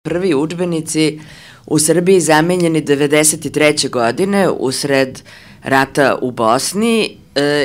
prvi udžbenici u Srbiji zamenjeni 1993. godine usred rata u Bosni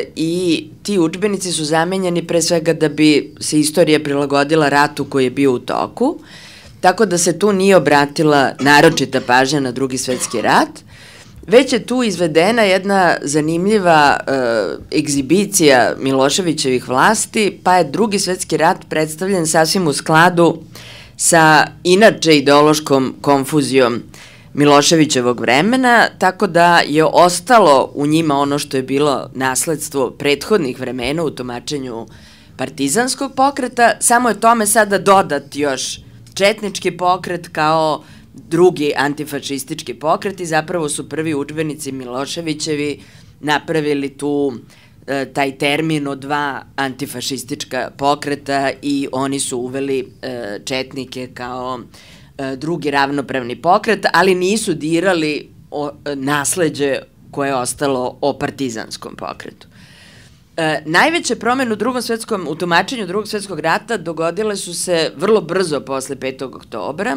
i ti udžbenici su zamenjeni pre svega da bi se istorija prilagodila ratu koji je bio u toku, tako da se tu nije obratila naročita pažnja na Drugi svetski rat, već je tu izvedena jedna zanimljiva egzibicija Miloševićevih vlasti, pa je Drugi svetski rat predstavljen sasvim u skladu sa inače ideološkom konfuzijom Miloševićevog vremena, tako da je ostalo u njima ono što je bilo nasledstvo prethodnih vremena u tumačenju partizanskog pokreta, samo je tome sada dodat još četnički pokret kao drugi antifašistički pokret i zapravo su prvi udžbenici Miloševićevi napravili tu taj termin od dva antifašistička pokreta i oni su uveli četnike kao drugi ravnopravni pokret, ali nisu dirali nasleđe koje je ostalo o partizanskom pokretu. Najveće promene u tumačenju Drugog svetskog rata dogodile su se vrlo brzo posle 5. oktobra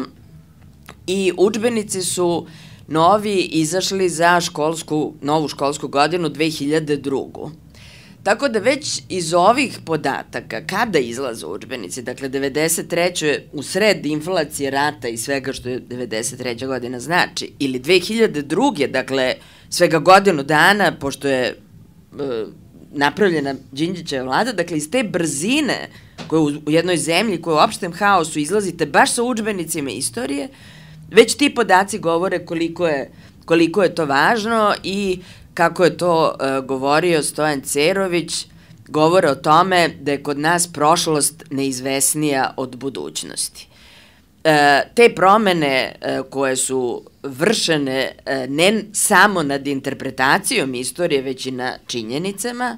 i udžbenici su novi izašli za novu školsku godinu 2002. Tako da već iz ovih podataka, kada izlaze udžbenici, dakle 93. u sred inflacije rata i svega što je 93. godina znači, ili 2002. dakle svega godinu dana, pošto je napravljena Đinđićeva vlada, dakle iz te brzine koje u jednoj zemlji koja u opštem haosu izlazite baš sa udžbenicima istorije, već ti podaci govore koliko je to važno i kako je to govorio Stojan Cerović, govore o tome da je kod nas prošlost neizvesnija od budućnosti. Te promene koje su vršene ne samo nad interpretacijom istorije, već i na činjenicama,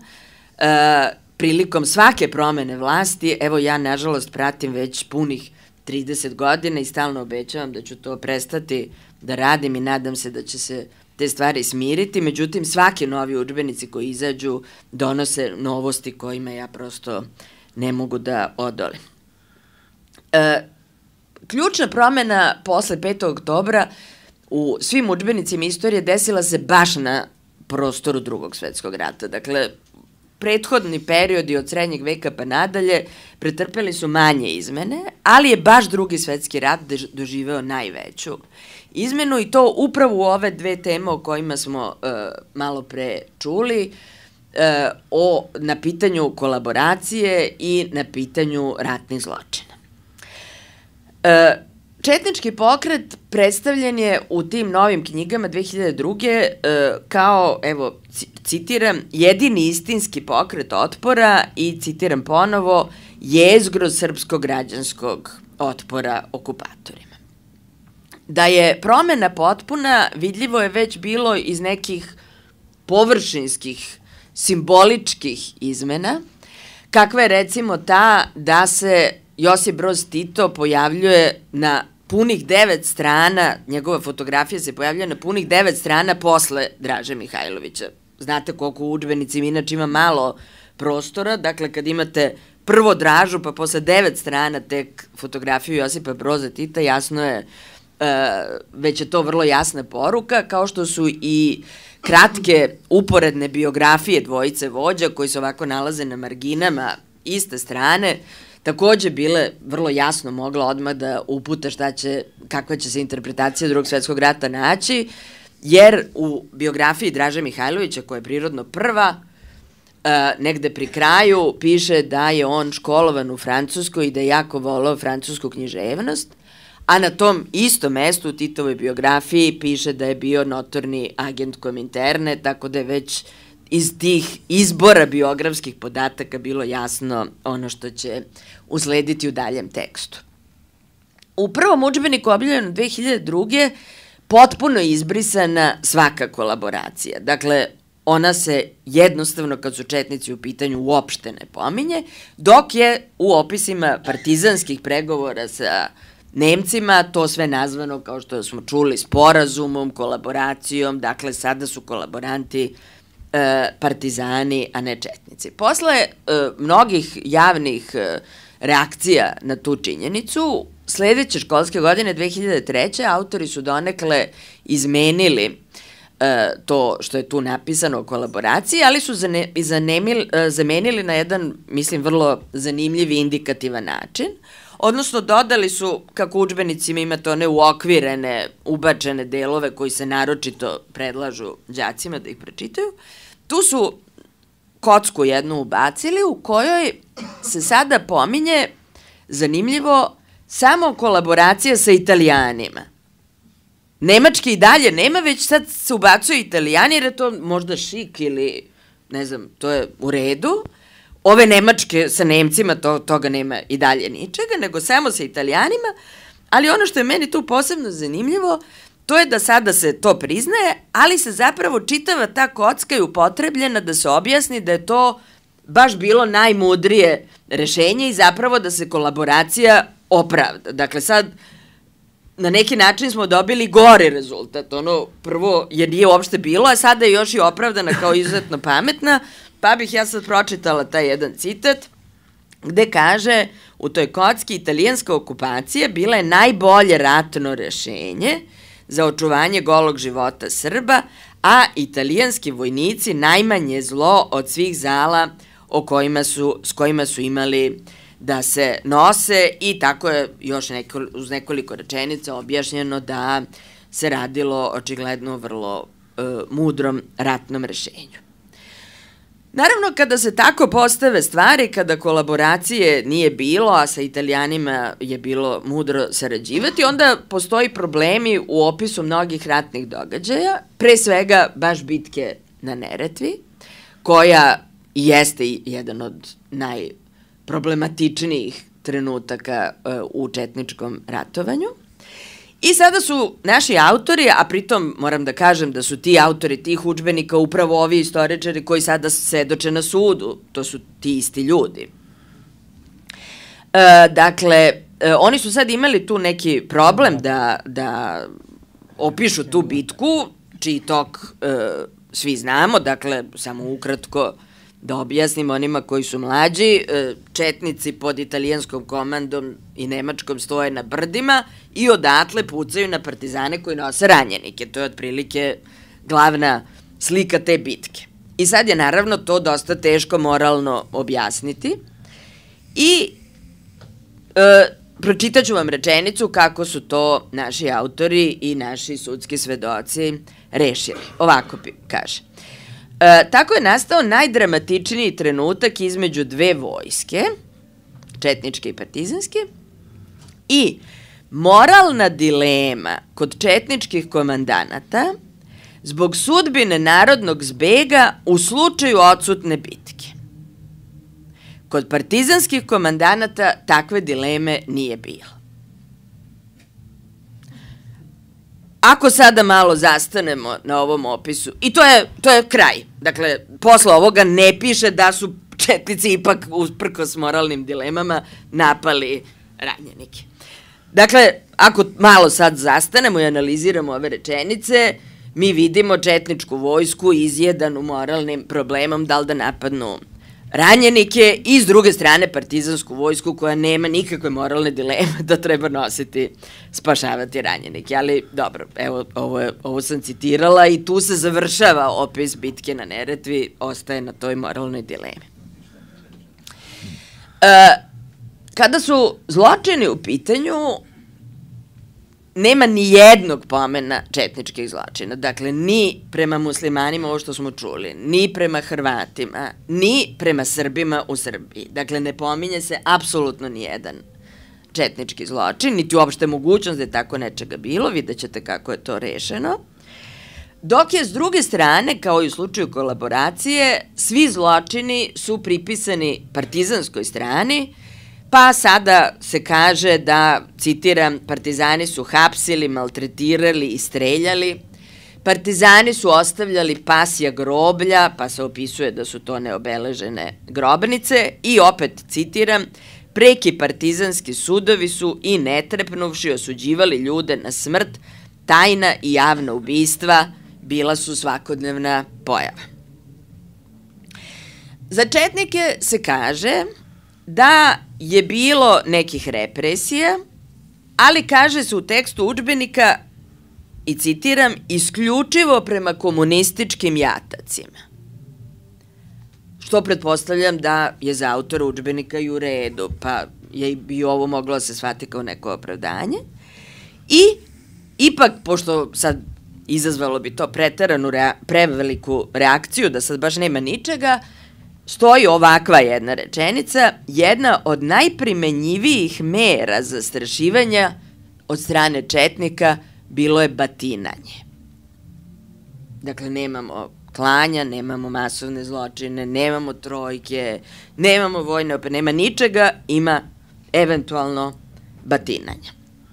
prilikom svake promene vlasti, evo ja nažalost pratim već punih 30 godina i stalno obećavam da ću to prestati da radim i nadam se da će se te stvari smiriti, međutim svaki novi udžbenici koji izađu donose novosti kojima ja prosto ne mogu da odolim. Ključna promena posle 5. oktobra u svim udžbenicima istorije desila se baš na prostoru Drugog svetskog rata. Dakle, prethodni periodi od srednjeg veka pa nadalje pretrpeli su manje izmene, ali je baš Drugi svetski rat doživeo najveću izmenu i to upravo u ove dve teme o kojima smo malo pre čuli, na pitanju kolaboracije i na pitanju ratnih zločina. Četnički pokret predstavljen je u tim novim knjigama 2002. Kao, evo, citiram, jedini istinski pokret otpora i, citiram ponovo, jezgro srpskog građanskog otpora okupatorima. Da je promena potpuna, vidljivo je već bilo iz nekih površinskih, simboličkih izmena, kakva je recimo ta da se Josip Broz Tito pojavljuje na punih 9 strana, njegova fotografija se pojavljuje na punih 9 strana posle Draže Mihajlovića. Znate koliko u udžbenicima inače ima malo prostora, dakle kad imate prvo Dražu pa posle 9 strana tek fotografiju Josipa Broza Tita, jasno je, već je to vrlo jasna poruka, kao što su i kratke uporedne biografije dvojice vođa koji se ovako nalaze na marginama iste strane, takođe bile vrlo jasno mogla odmah da uputa kakva će se interpretacija Drugog svetskog rata naći, jer u biografiji Draže Mihajlovića, koja je prirodno prva, negde pri kraju piše da je on školovan u Francuskoj i da je jako volao francusku književnost, a na tom istom mestu u Titovoj biografiji piše da je bio notorni agent Kominterne, tako da je već iz tih izbora biografskih podataka bilo jasno ono što će uslediti u daljem tekstu. U prvom udžbeniku objavljenom 2002. potpuno je izbrisana svaka kolaboracija. Dakle, ona se jednostavno, kad su četnici u pitanju, uopšte ne pominje, dok je u opisima partizanskih pregovora sa Nemcima to sve nazvano, kao što smo čuli, sporazumom, kolaboracijom, dakle sada su kolaboranti partizani, a ne četnici. Posle mnogih javnih reakcija na tu činjenicu, sledeće školske godine 2003. autori su donekle izmenili to što je tu napisano o kolaboraciji, ali su zamenili na jedan, mislim, vrlo zanimljiv i indikativan način. Odnosno, dodali su, kako u udžbenicima imate one uokvirene, ubačene delove koji se naročito predlažu đacima da ih pročitaju, tu su kocku jednu ubacili u kojoj se sada pominje, zanimljivo, samo kolaboracija sa Italijanima. Nemački i dalje nema, već sad se ubacuje Italijani, jer je to možda šik ili, ne znam, to je u redu. Ove Nemačke sa Nemcima, toga nema i dalje ničega, nego samo sa Italijanima, ali ono što je meni tu posebno zanimljivo, to je da sada se to priznaje, ali se zapravo čitava ta kocka je upotrebljena da se objasni da je to baš bilo najmudrije rešenje i zapravo da se kolaboracija opravda. Dakle, sad, na neki način smo dobili gori rezultat, ono prvo, jer nije uopšte bilo, a sada je još i opravdana kao izuzetno pametna, pa bih ja sad pročitala taj jedan citat, gde kaže u toj kocki italijanska okupacija bila je najbolje ratno rešenje za očuvanje golog života Srba, a italijanski vojnici najmanje zlo od svih zala s kojima su imali da se nose i tako je još uz nekoliko rečenica objašnjeno da se radilo očigledno o vrlo mudrom ratnom rešenju. Naravno, kada se tako postave stvari, kada kolaboracije nije bilo, a sa Italijanima je bilo mudro sarađivati, onda postoji problemi u opisu mnogih ratnih događaja, pre svega baš bitke na Neretvi, koja jeste jedan od najproblematičnijih trenutaka u četničkom ratovanju. I sada su naši autori, a pritom moram da kažem da su ti autori tih udžbenika upravo ovi istoričari koji sada svedoče na sudu, to su ti isti ljudi. Dakle, oni su sad imali tu neki problem da opišu tu bitku, čiji tok svi znamo, dakle, samo ukratko da objasnim onima koji su mlađi, četnici pod italijanskom komandom i nemačkom stoje na brdima i odatle pucaju na partizane koji nose ranjenike. To je otprilike glavna slika te bitke. I sad je naravno to dosta teško moralno objasniti i pročitat ću vam rečenicu kako su to naši autori i naši sudski svedoci rešili. Ovako kaže. Tako je nastao najdramatičniji trenutak između dve vojske, četničke i partizanske, i moralna dilema kod četničkih komandanata zbog sudbine narodnog zbega u slučaju odsutne bitke. Kod partizanskih komandanata takve dileme nije bilo. Ako sada malo zastanemo na ovom opisu, i to je kraj, dakle, posle ovoga ne piše da su četnici ipak usprkos moralnim dilemama napali ranjenike. Dakle, ako malo sad zastanemo i analiziramo ove rečenice, mi vidimo četničku vojsku izjedanu moralnim problemom da li da napadnu ranjenike i s druge strane partizansku vojsku koja nema nikakve moralne dileme da treba nositi, spašavati ranjenike. Ali dobro, evo, ovo sam citirala i tu se završava opis bitke na Neretvi, ostaje na toj moralnoj dilemi. Kada su zločini u pitanju, nema ni jednog pomena četničkih zločina. Dakle, ni prema muslimanima, ovo što smo čuli, ni prema Hrvatima, ni prema Srbima u Srbiji. Dakle, ne pominje se apsolutno ni jedan četnički zločin, niti uopšte mogućnost da je tako nečega bilo, vidjet ćete kako je to rešeno. Dok je s druge strane, kao i u slučaju kolaboracije, svi zločini su pripisani partizanskoj strani, pa sada se kaže da, citiram, partizani su hapsili, maltretirali i streljali, partizani su ostavljali pasja groblja, pa se opisuje da su to neobeležene grobnice i opet, citiram, preki partizanski sudovi su i netrepnuvši osuđivali ljude na smrt, tajna i javna ubistva bila su svakodnevna pojava. Za četnike se kaže da je bilo nekih represija ali kaže se u tekstu udžbenika, i citiram, isključivo prema komunističkim jatacima. Što pretpostavljam da je za autora udžbenika i u redu, pa je i ovo moglo da se shvati kao neko opravdanje. I ipak, pošto sad izazvalo bi to preveliku reakciju, da sad baš nema ničega, stoji ovakva jedna rečenica: jedna od najprimenjivijih mera zastrašivanja od strane četnika bilo je batinanje. Dakle, nemamo klanja, nemamo masovne zločine, nemamo trojke, nemamo vojne operacije, nema ničega, ima eventualno batinanja.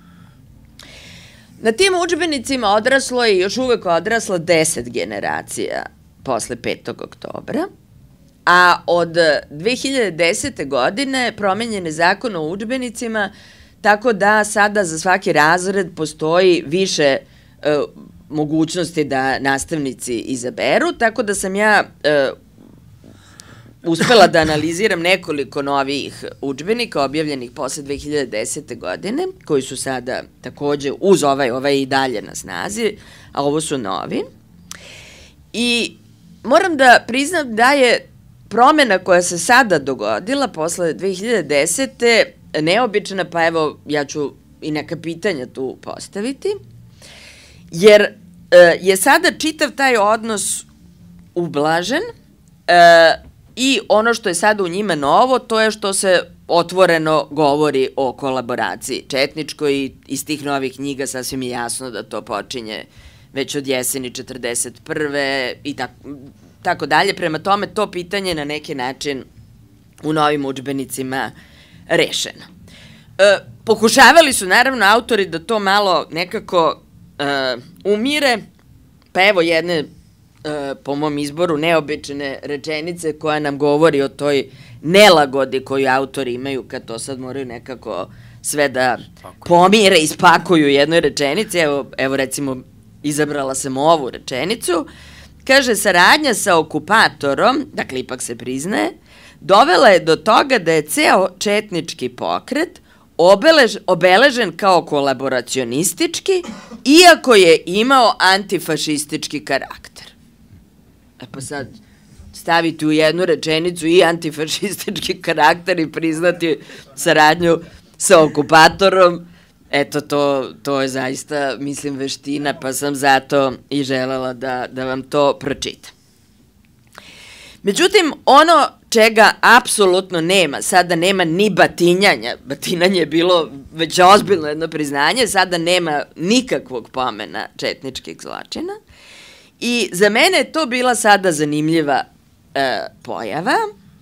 Na tim udžbenicima odraslo je, još uvek odraslo 10 generacija posle 5. oktobra, a od 2010. godine promenjen je zakon o udžbenicima, tako da sada za svaki razred postoji više mogućnosti da nastavnici izaberu, tako da sam ja uspela da analiziram nekoliko novih udžbenika objavljenih posle 2010. godine, koji su sada takođe uz ovaj i dalje na snazi, a ovo su novi. I moram da priznam da je promena koja se sada dogodila posle 2010. neobična, pa evo ja ću i neka pitanja tu postaviti, jer je sada čitav taj odnos ublažen i ono što je sada u njima novo, to je što se otvoreno govori o kolaboraciji četničkoj i iz tih novih knjiga sasvim je jasno da to počinje već od jeseni 1941. i tako dalje. Prema tome, to pitanje na neki način u novim udžbenicima rešeno. Pokušavali su naravno autori da to malo nekako umire, pa evo jedne, po mom izboru, neobične rečenice koja nam govori o toj nelagodi koju autori imaju kad to sad moraju nekako sve da pomire i spakuju u jednoj rečenici. Evo recimo, izabrala sam ovu rečenicu. Kaže, saradnja sa okupatorom, dakle ipak se priznaje, dovela je do toga da je ceo četnički pokret obeležen kao kolaboracionistički, iako je imao antifašistički karakter. Pa sad staviti u jednu rečenicu i antifašistički karakter i priznati saradnju sa okupatorom, eto, to je zaista, mislim, veština, pa sam zato i želela da vam to pročitam. Međutim, ono čega apsolutno nema, sada nema ni batinjanja, batinanje je bilo već ozbiljno jedno priznanje, sada nema nikakvog pomena četničkih zločina i za mene je to bila sada zanimljiva pojava,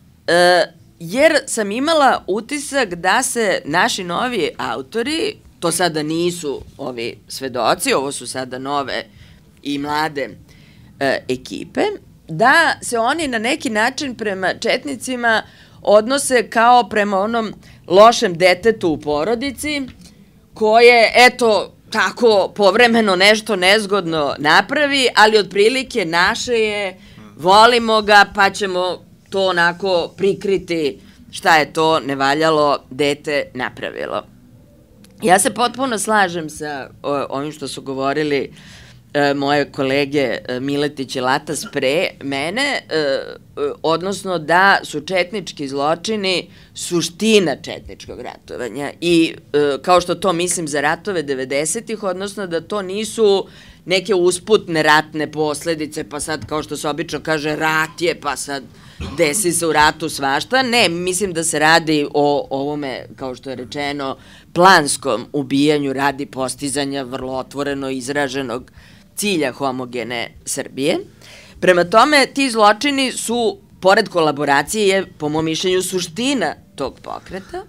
jer sam imala utisak da se naši novi autori, to sada nisu ovi svedoci, ovo su sada nove i mlade ekipe, da se oni na neki način prema četnicima odnose kao prema onom lošem detetu u porodici, koje, eto, tako povremeno nešto nezgodno napravi, ali otprilike naše je, volimo ga, pa ćemo to onako prikriti šta je to nevaljalo dete napravilo. Ja se potpuno slažem sa ovim što su govorili moje kolege Miletić i Latas pre mene, odnosno da su četnički zločini suština četničkog ratovanja i kao što to mislim za ratove 90-ih, odnosno da to nisu neke usputne ratne posledice, pa sad kao što se obično kaže rat je, pa sad desi se u ratu svašta. Ne, mislim da se radi o ovome, kao što je rečeno, planskom ubijanju radi postizanja vrlo otvoreno izraženog cilja homogene Srbije. Prema tome, ti zločini su, pored kolaboracije, po mom mišljenju, suština tog pokreta.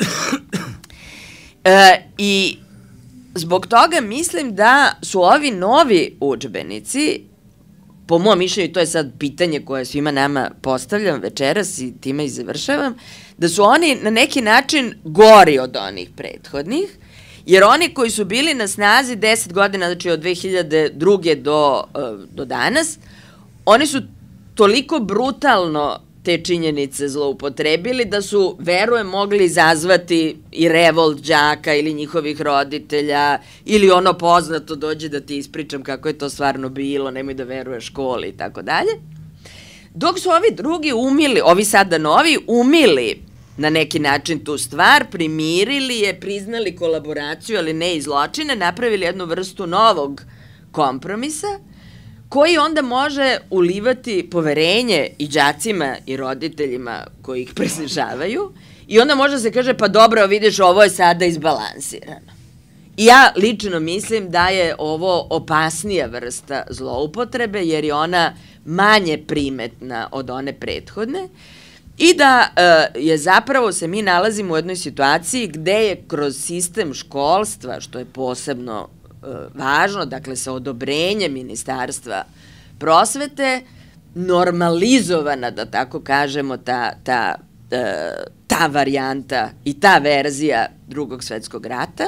I zbog toga mislim da su ovi novi udžbenici, po mom mišljenju, to je sad pitanje koje svima nama postavljam večeras i time i završavam, da su oni na neki način gori od onih prethodnih, jer oni koji su bili na snazi 10 godina, znači od 2002. do danas, oni su toliko brutalno te činjenice zloupotrebili, da su, verujem, mogli izazvati i revolt đaka ili njihovih roditelja, ili ono poznato, dođe da ti ispričam kako je to stvarno bilo, nemoj da veruješ školi i tako dalje. Dok su ovi drugi umili, ovi sada novi, umili na neki način tu stvar, primirili je, priznali kolaboraciju, ali ne i zločine, napravili jednu vrstu novog kompromisa, koji onda može ulivati poverenje i đacima i roditeljima koji ih preslišavaju i onda može se kaže pa dobro, vidiš, ovo je sada izbalansirano. I ja lično mislim da je ovo opasnija vrsta zloupotrebe jer je ona manje primetna od one prethodne i da je zapravo se mi nalazimo u jednoj situaciji gde je kroz sistem školstva, što je posebno važno, dakle sa odobrenjem Ministarstva prosvete, normalizovana, da tako kažemo, ta varijanta i ta verzija Drugog svetskog rata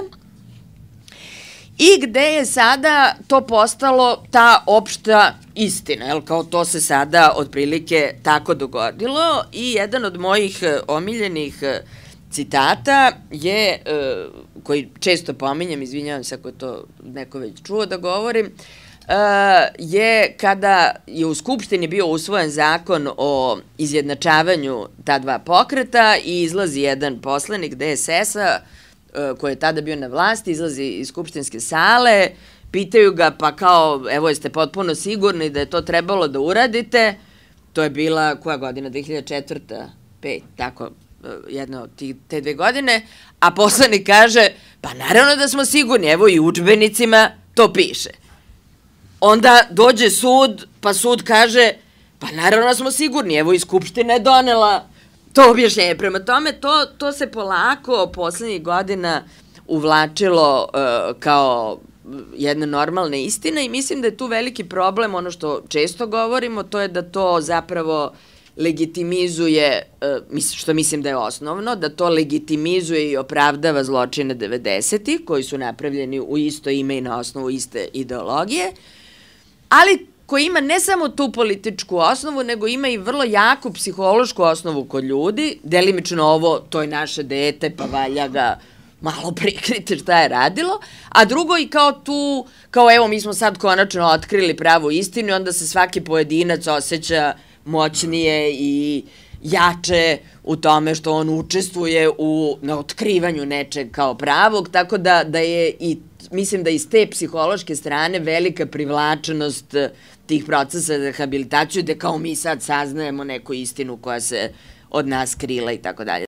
i gde je sada to postalo ta opšta istina, jel, kao to se sada otprilike tako dogodilo i jedan od mojih omiljenih citata je, koji često pominjem, izvinjavam se ako je to neko već čuo da govorim, je kada je u Skupštini bio usvojen zakon o izjednačavanju ta dva pokreta i izlazi jedan poslanik DSS-a koji je tada bio na vlasti, izlazi iz skupštinske sale, pitaju ga pa kao, evo jeste potpuno sigurni da je to trebalo da uradite, to je bila koja godina, 2004. 5, tako, jedna od te 2 godine, a poslanik kaže, pa naravno da smo sigurni, evo i u udžbenicima to piše. Onda dođe sud, pa sud kaže, pa naravno da smo sigurni, evo i Skupština je donela to objašnjenje. Prema tome, to se polako poslednjih godina uvlačilo kao jedna normalna istina i mislim da je tu veliki problem, ono što često govorimo, to je da to zapravo legitimizuje, što mislim da je osnovno, da to legitimizuje i opravdava zločine 90-ih, koji su napravljeni u isto ime i na osnovu iste ideologije, ali koji ima ne samo tu političku osnovu, nego ima i vrlo jaku psihološku osnovu kod ljudi, delimično ovo, to je naše dete, pa valja ga malo prikriti šta je radilo, a drugo i kao evo mi smo sad konačno otkrili pravu istinu i onda se svaki pojedinac osjeća moćnije i jače u tome što on učestvuje na otkrivanju nečeg kao pravog, tako da je i mislim da iz te psihološke strane velika privlačenost tih procesa za rehabilitaciju, da kao mi sad saznajemo neku istinu koja se od nas krila i tako dalje.